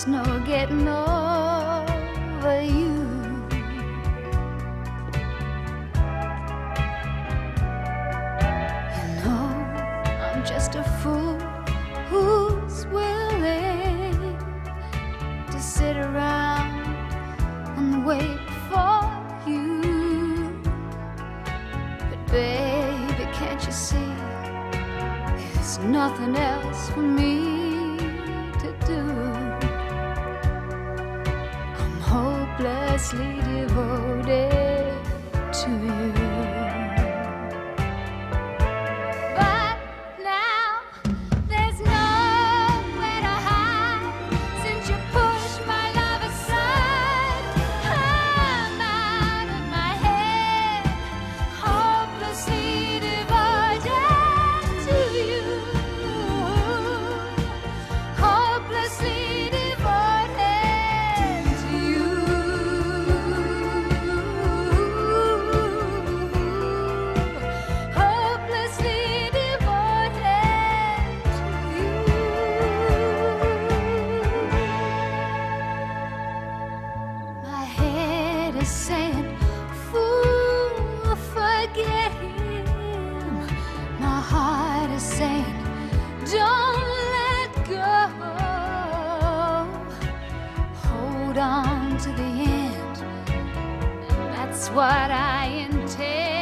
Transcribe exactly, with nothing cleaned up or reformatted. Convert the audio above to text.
There's no getting over you. You know, I'm just a fool who's willing to sit around and wait for you. But baby, can't you see, there's nothing else for me to do. I'm hopelessly devoted to you. But now there's nowhere to hide since you pushed my love aside. I'm out of my head, hopelessly devoted to you. Hopelessly devoted to you. Hopelessly devoted to you. My head is saying, fool, forget him. My heart is saying, don't let go. Hold on to the end. That's what I intend